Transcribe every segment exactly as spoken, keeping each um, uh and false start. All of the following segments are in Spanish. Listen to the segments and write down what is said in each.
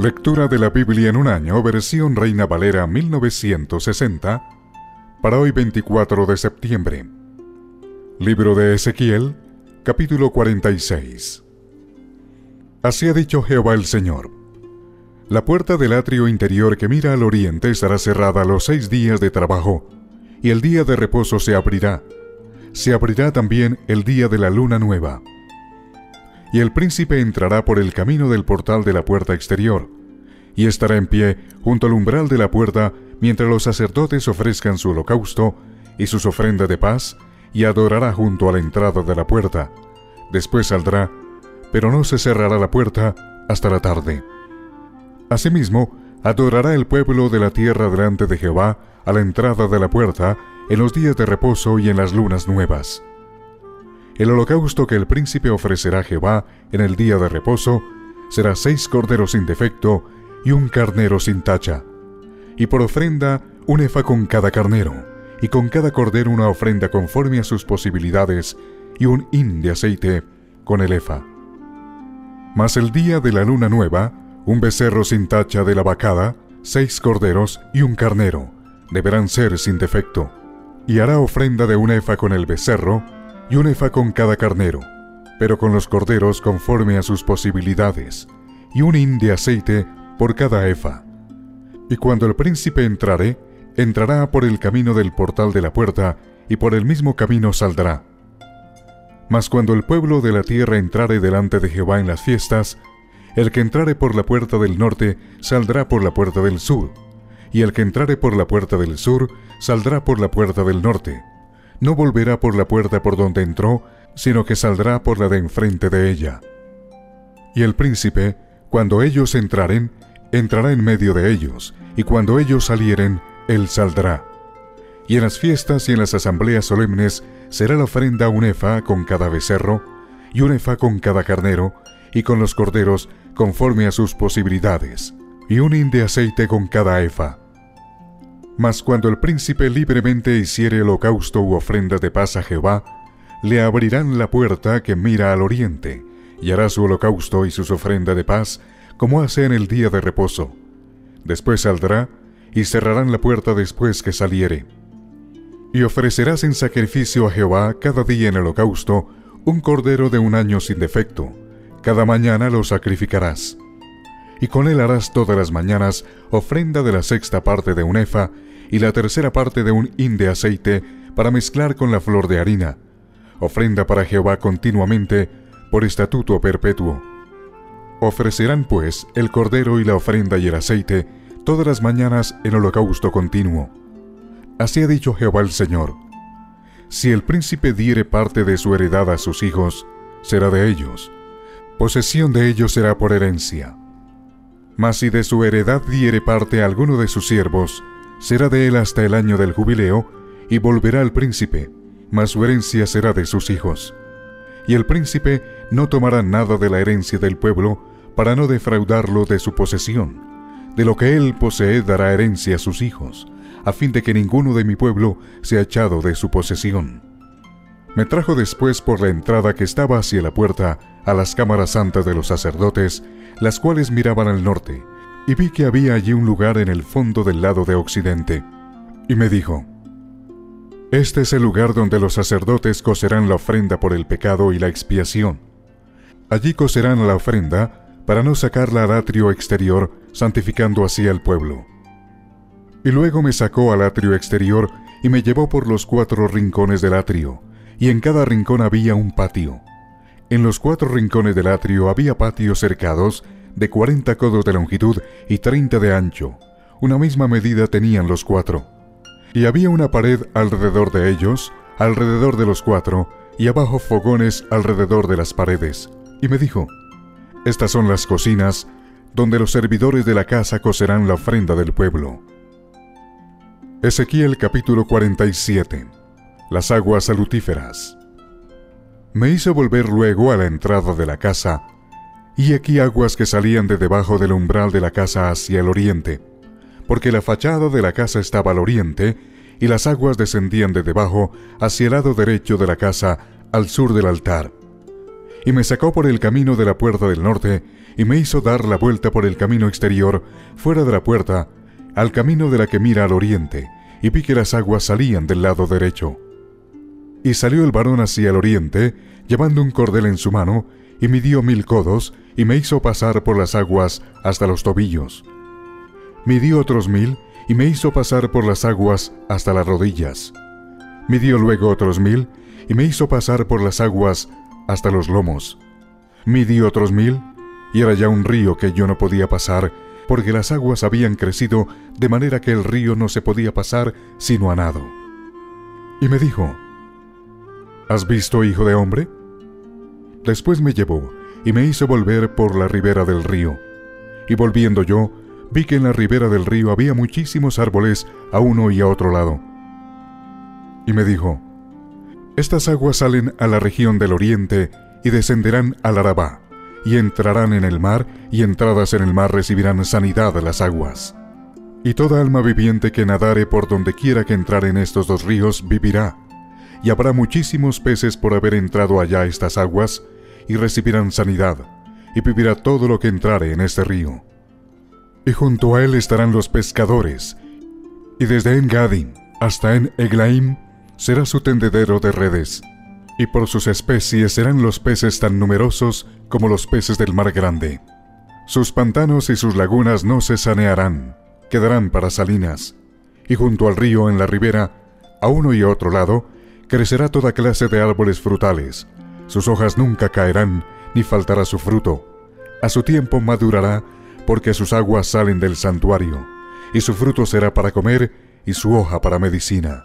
Lectura de la Biblia en un año, versión Reina Valera mil novecientos sesenta, para hoy veinticuatro de septiembre. Libro de Ezequiel, capítulo cuarenta y seis. Así ha dicho Jehová el Señor: la puerta del atrio interior que mira al oriente estará cerrada los seis días de trabajo, y el día de reposo se abrirá. Se abrirá también el día de la luna nueva. Y el príncipe entrará por el camino del portal de la puerta exterior, y estará en pie junto al umbral de la puerta mientras los sacerdotes ofrezcan su holocausto y sus ofrendas de paz, y adorará junto a la entrada de la puerta. Después saldrá, pero no se cerrará la puerta hasta la tarde. Asimismo, adorará el pueblo de la tierra delante de Jehová a la entrada de la puerta en los días de reposo y en las lunas nuevas. El holocausto que el príncipe ofrecerá a Jehová en el día de reposo será seis corderos sin defecto y un carnero sin tacha, y por ofrenda un efa con cada carnero, y con cada cordero una ofrenda conforme a sus posibilidades, y un hin de aceite con el efa. Mas el día de la luna nueva, un becerro sin tacha de la vacada, seis corderos y un carnero, deberán ser sin defecto, y hará ofrenda de un efa con el becerro, y un efa con cada carnero, pero con los corderos conforme a sus posibilidades, y un hin de aceite por cada efa. Y cuando el príncipe entrare, entrará por el camino del portal de la puerta, y por el mismo camino saldrá. Mas cuando el pueblo de la tierra entrare delante de Jehová en las fiestas, el que entrare por la puerta del norte saldrá por la puerta del sur, y el que entrare por la puerta del sur saldrá por la puerta del norte. No volverá por la puerta por donde entró, sino que saldrá por la de enfrente de ella. Y el príncipe, cuando ellos entraren, entrará en medio de ellos, y cuando ellos salieren, él saldrá. Y en las fiestas y en las asambleas solemnes será la ofrenda un efa con cada becerro, y un efa con cada carnero, y con los corderos conforme a sus posibilidades, y un hin de aceite con cada efa. Mas cuando el príncipe libremente hiciere holocausto u ofrenda de paz a Jehová, le abrirán la puerta que mira al oriente, y hará su holocausto y sus ofrendas de paz, como hace en el día de reposo. Después saldrá, y cerrarán la puerta después que saliere. Y ofrecerás en sacrificio a Jehová cada día en holocausto un cordero de un año sin defecto. Cada mañana lo sacrificarás. Y con él harás todas las mañanas ofrenda de la sexta parte de un efa y la tercera parte de un hin de aceite para mezclar con la flor de harina, ofrenda para Jehová continuamente por estatuto perpetuo. Ofrecerán pues el cordero y la ofrenda y el aceite todas las mañanas en holocausto continuo. Así ha dicho Jehová el Señor: si el príncipe diere parte de su heredad a sus hijos, será de ellos, posesión de ellos será por herencia. Mas si de su heredad diere parte a alguno de sus siervos, será de él hasta el año del jubileo, y volverá al príncipe, mas su herencia será de sus hijos. Y el príncipe no tomará nada de la herencia del pueblo, para no defraudarlo de su posesión. De lo que él posee dará herencia a sus hijos, a fin de que ninguno de mi pueblo sea echado de su posesión. Me trajo después por la entrada que estaba hacia la puerta a las cámaras santas de los sacerdotes, las cuales miraban al norte, y vi que había allí un lugar en el fondo del lado de occidente. Y me dijo: este es el lugar donde los sacerdotes cocerán la ofrenda por el pecado y la expiación. Allí cocerán la ofrenda para no sacarla al atrio exterior, santificando así al pueblo. Y luego me sacó al atrio exterior y me llevó por los cuatro rincones del atrio, y en cada rincón había un patio. En los cuatro rincones del atrio había patios cercados de cuarenta codos de longitud y treinta de ancho. Una misma medida tenían los cuatro. Y había una pared alrededor de ellos, alrededor de los cuatro, y abajo fogones alrededor de las paredes. Y me dijo: estas son las cocinas, donde los servidores de la casa cocerán la ofrenda del pueblo. Ezequiel capítulo cuarenta y siete. Las aguas salutíferas. Me hizo volver luego a la entrada de la casa, y aquí aguas que salían de debajo del umbral de la casa hacia el oriente, porque la fachada de la casa estaba al oriente, y las aguas descendían de debajo hacia el lado derecho de la casa, al sur del altar. y me sacó por el camino de la puerta del norte, y me hizo dar la vuelta por el camino exterior, fuera de la puerta, al camino de la que mira al oriente, y vi que las aguas salían del lado derecho. Y salió el varón hacia el oriente, llevando un cordel en su mano, y midió mil codos, y me hizo pasar por las aguas hasta los tobillos. Midió otros mil, y me hizo pasar por las aguas hasta las rodillas. Midió luego otros mil, y me hizo pasar por las aguas hasta los lomos. Midió otros mil, y era ya un río que yo no podía pasar, porque las aguas habían crecido de manera que el río no se podía pasar sino a nado. Y me dijo: ¿Has visto, hijo de hombre? Después me llevó, y me hizo volver por la ribera del río. Y volviendo yo, vi que en la ribera del río había muchísimos árboles a uno y a otro lado. Y me dijo: Estas aguas salen a la región del oriente y descenderán al Arabá, y entrarán en el mar, y entradas en el mar recibirán sanidad las aguas. Y toda alma viviente que nadare por donde quiera que entrar en estos dos ríos vivirá, y habrá muchísimos peces por haber entrado allá estas aguas, y recibirán sanidad, y vivirá todo lo que entrare en este río. Y junto a él estarán los pescadores, y desde En-Gadim hasta En-Eglaim será su tendedero de redes, y por sus especies serán los peces tan numerosos como los peces del mar grande. Sus pantanos y sus lagunas no se sanearán, quedarán para salinas, y junto al río en la ribera, a uno y a otro lado, crecerá toda clase de árboles frutales. Sus hojas nunca caerán, ni faltará su fruto. A su tiempo madurará, porque sus aguas salen del santuario, y su fruto será para comer, y su hoja para medicina.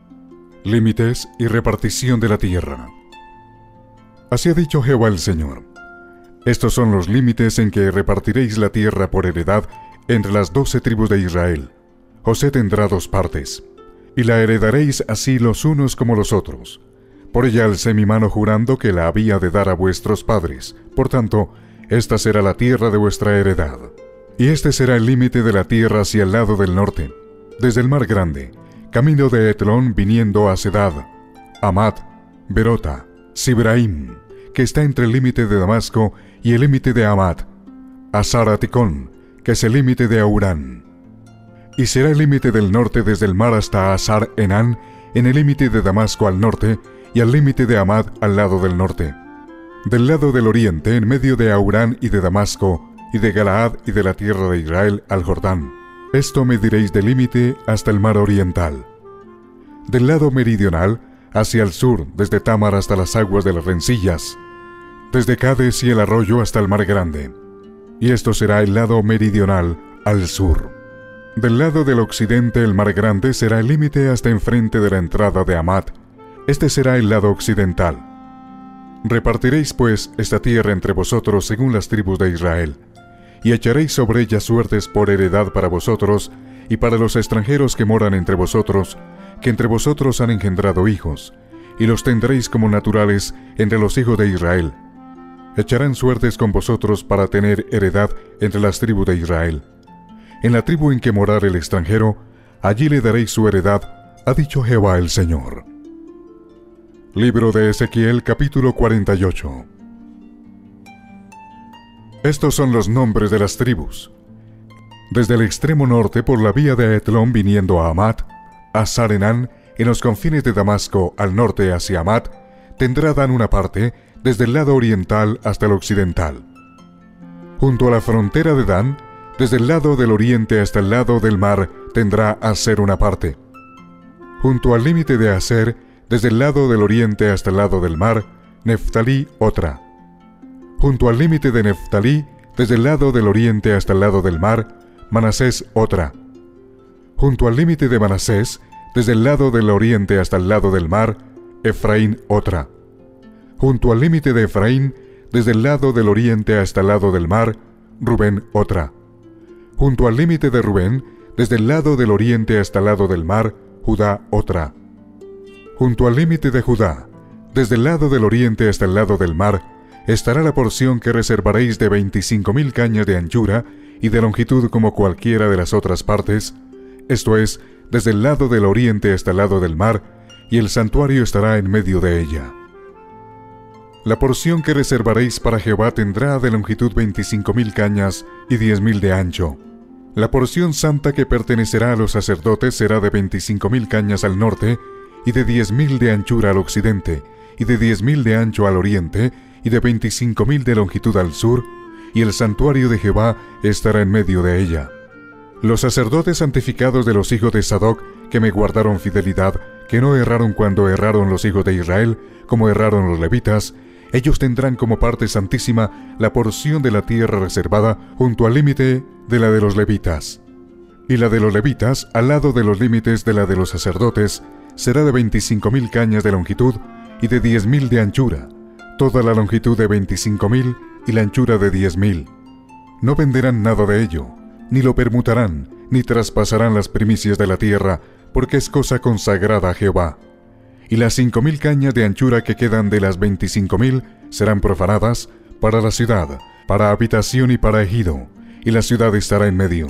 Límites y repartición de la tierra. Así ha dicho Jehová el Señor: Estos son los límites en que repartiréis la tierra por heredad entre las doce tribus de Israel. José tendrá dos partes, y la heredaréis así los unos como los otros. Por ella alcé mi mano jurando que la había de dar a vuestros padres. Por tanto, esta será la tierra de vuestra heredad. Y este será el límite de la tierra hacia el lado del norte, desde el mar grande, camino de Etlón viniendo a Sedad, Amat, Berota, Sibraim, que está entre el límite de Damasco y el límite de Amat, Asar-Aticón, que es el límite de Aurán. Y será el límite del norte desde el mar hasta Asar-Enán, en el límite de Damasco al norte, y al límite de Amat al lado del norte. Del lado del oriente, en medio de Aurán y de Damasco, y de Galaad y de la tierra de Israel al Jordán. Esto mediréis del límite hasta el mar oriental. Del lado meridional, hacia el sur, desde Tamar hasta las aguas de las rencillas, desde Cades y el arroyo hasta el mar grande. Y esto será el lado meridional al sur. Del lado del occidente el mar grande será el límite hasta enfrente de la entrada de Amat. Este será el lado occidental. Repartiréis pues esta tierra entre vosotros según las tribus de Israel, y echaréis sobre ella suertes por heredad para vosotros y para los extranjeros que moran entre vosotros, que entre vosotros han engendrado hijos, y los tendréis como naturales entre los hijos de Israel. Echarán suertes con vosotros para tener heredad entre las tribus de Israel. En la tribu en que morar el extranjero, allí le daréis su heredad, ha dicho Jehová el Señor. Libro de Ezequiel, capítulo cuarenta y ocho. Estos son los nombres de las tribus. Desde el extremo norte por la vía de Etlón viniendo a Amat, a Sar-Enán, en los confines de Damasco al norte hacia Amat, tendrá Dan una parte, desde el lado oriental hasta el occidental. Junto a la frontera de Dan, desde el lado del oriente hasta el lado del mar, tendrá Aser una parte. Junto al límite de Aser, desde el lado del oriente hasta el lado del mar, Neftalí otra. Junto al límite de Neftalí, desde el lado del oriente hasta el lado del mar, Manasés otra. Junto al límite de Manasés, desde el lado del oriente hasta el lado del mar, Efraín otra. Junto al límite de Efraín, desde el lado del oriente hasta el lado del mar, Rubén otra. Junto al límite de Rubén, desde el lado del oriente hasta el lado del mar, Judá otra. Junto al límite de Judá, desde el lado del oriente hasta el lado del mar, estará la porción que reservaréis de veinticinco mil cañas de anchura y de longitud como cualquiera de las otras partes, esto es, desde el lado del oriente hasta el lado del mar, y el santuario estará en medio de ella. La porción que reservaréis para Jehová tendrá de longitud veinticinco mil cañas y diez mil de ancho. La porción santa que pertenecerá a los sacerdotes será de veinticinco mil cañas al norte, y de diez mil de anchura al occidente, y de diez mil de ancho al oriente, y de veinticinco mil de longitud al sur, y el santuario de Jehová estará en medio de ella. Los sacerdotes santificados de los hijos de Sadoc, que me guardaron fidelidad, que no erraron cuando erraron los hijos de Israel, como erraron los levitas, ellos tendrán como parte santísima la porción de la tierra reservada junto al límite de la de los levitas. Y la de los levitas, al lado de los límites de la de los sacerdotes, será de veinticinco mil cañas de longitud y de diez mil de anchura, toda la longitud de veinticinco mil y la anchura de diez mil. No venderán nada de ello, ni lo permutarán, ni traspasarán las primicias de la tierra, porque es cosa consagrada a Jehová. Y las cinco mil cañas de anchura que quedan de las veinticinco mil serán profanadas para la ciudad, para habitación y para ejido, y la ciudad estará en medio.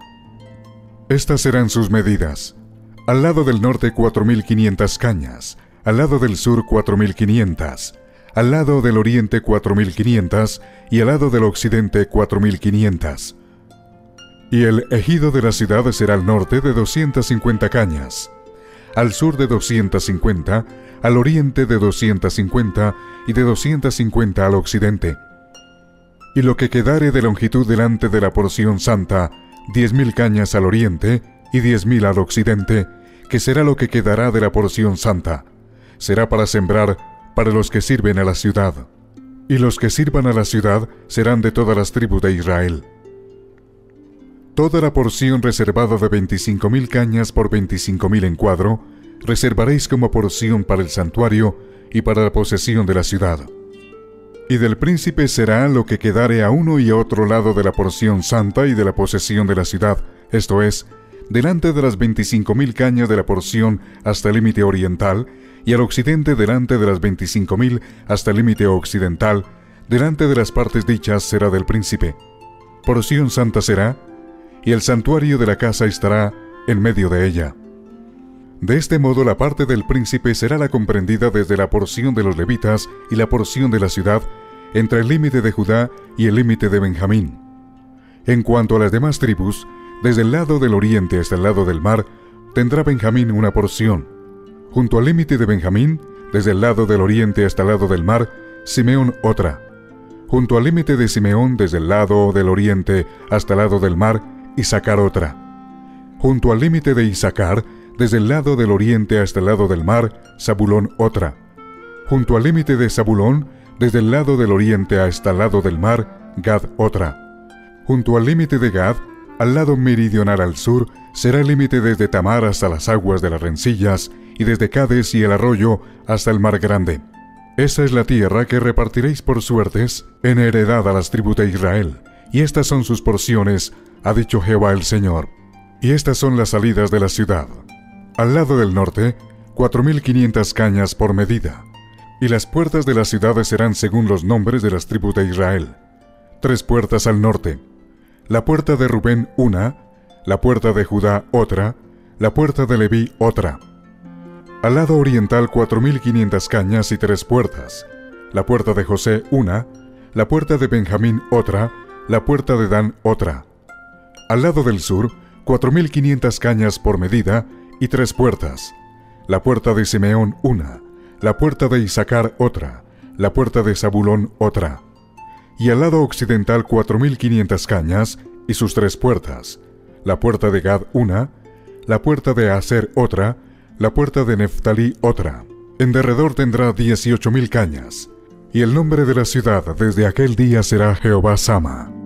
Estas serán sus medidas: al lado del norte cuatro mil quinientas cañas, al lado del sur cuatro mil quinientas, al lado del oriente cuatro mil quinientas, y al lado del occidente cuatro mil quinientas. Y el ejido de la ciudad será al norte de doscientas cincuenta cañas, al sur de doscientas cincuenta, al oriente de doscientas cincuenta, y de doscientas cincuenta al occidente. Y lo que quedare de longitud delante de la porción santa, diez mil cañas al oriente, y diez mil al occidente, que será lo que quedará de la porción santa, será para sembrar para los que sirven a la ciudad. Y los que sirvan a la ciudad serán de todas las tribus de Israel. Toda la porción reservada de veinticinco mil cañas por veinticinco mil en cuadro, reservaréis como porción para el santuario y para la posesión de la ciudad. Y del príncipe será lo que quedare a uno y a otro lado de la porción santa y de la posesión de la ciudad, esto es, delante de las veinticinco mil cañas de la porción hasta el límite oriental, y al occidente delante de las veinticinco mil hasta el límite occidental, delante de las partes dichas será del príncipe. Porción santa será, y el santuario de la casa estará en medio de ella. De este modo la parte del príncipe será la comprendida desde la porción de los levitas y la porción de la ciudad, entre el límite de Judá y el límite de Benjamín. En cuanto a las demás tribus, desde el lado del oriente hasta el lado del mar, tendrá Benjamín una porción. Junto al límite de Benjamín, desde el lado del oriente hasta el lado del mar, Simeón otra. Junto al límite de Simeón, desde el lado del oriente hasta el lado del mar, Isaacar otra. Junto al límite de Isaacar, desde el lado del oriente hasta el lado del mar, Zabulón otra. Junto al límite de Zabulón, desde el lado del oriente hasta el lado del mar, Gad otra. Junto al límite de Gad, al lado meridional al sur, será el límite desde Tamar hasta las aguas de las rencillas, y desde Cades y el arroyo hasta el mar grande. Esta es la tierra que repartiréis por suertes en heredad a las tribus de Israel, y estas son sus porciones, ha dicho Jehová el Señor. Y estas son las salidas de la ciudad. Al lado del norte, cuatro mil quinientas cañas por medida. Y las puertas de las ciudades serán según los nombres de las tribus de Israel. Tres puertas al norte. La puerta de Rubén una, la puerta de Judá otra, la puerta de Leví otra. Al lado oriental cuatro mil quinientas cañas y tres puertas. La puerta de José una, la puerta de Benjamín otra, la puerta de Dan otra. Al lado del sur, cuatro mil quinientas cañas por medida y tres puertas. La puerta de Simeón una, la puerta de Isaacar otra, la puerta de Zabulón otra. Y al lado occidental cuatro mil quinientas cañas y sus tres puertas. La puerta de Gad una, la puerta de Aser otra, la puerta de Neftalí otra. En derredor tendrá dieciocho mil cañas. Y el nombre de la ciudad desde aquel día será Jehová Sama.